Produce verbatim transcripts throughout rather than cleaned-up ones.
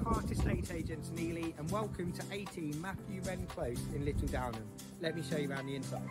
HAART Estate Agents in Ely, and welcome to eighteen Matthew Wren Close in Little Downham. Let me show you around the inside.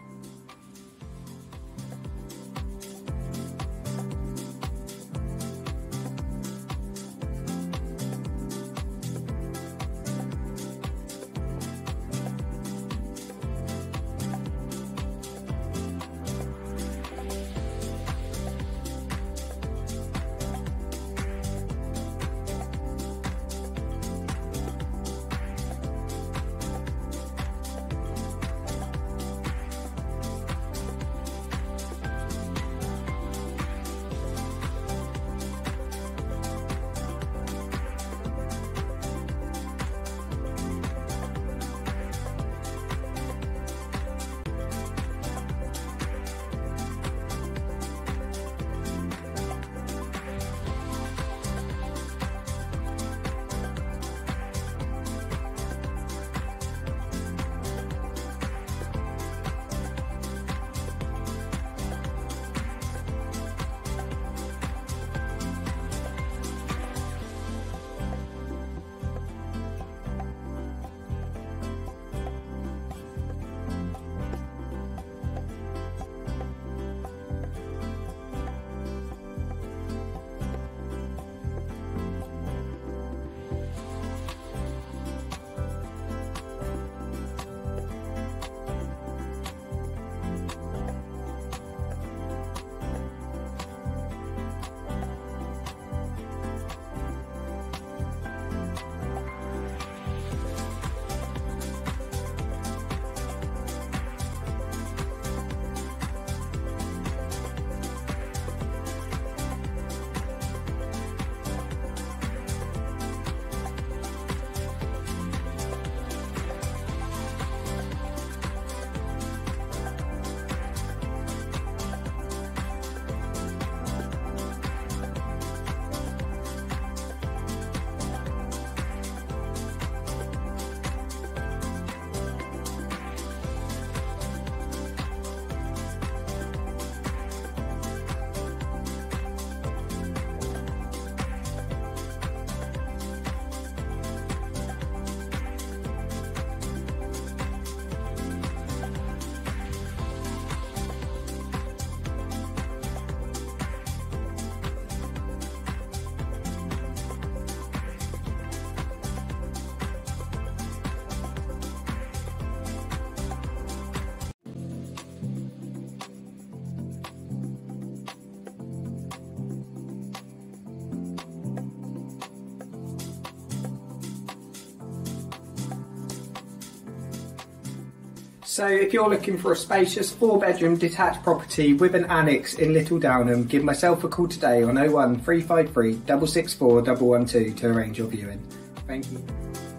So if you're looking for a spacious four bedroom detached property with an annex in Little Downham, give myself a call today on oh one three five three, six six four, one one two to arrange your viewing. Thank you.